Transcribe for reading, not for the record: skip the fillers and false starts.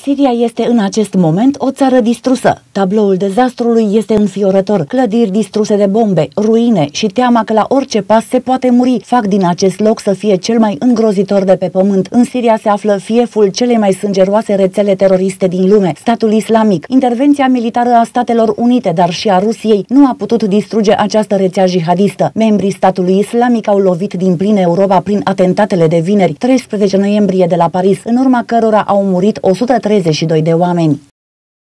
Siria este în acest moment o țară distrusă. Tabloul dezastrului este înfiorător. Clădiri distruse de bombe, ruine și teama că la orice pas se poate muri fac din acest loc să fie cel mai îngrozitor de pe pământ. În Siria se află fieful celei mai sângeroase rețele teroriste din lume, statul islamic. Intervenția militară a Statelor Unite, dar și a Rusiei, nu a putut distruge această rețea jihadistă. Membrii statului islamic au lovit din plin Europa prin atentatele de vineri, 13 noiembrie de la Paris, în urma cărora au murit 132 de oameni.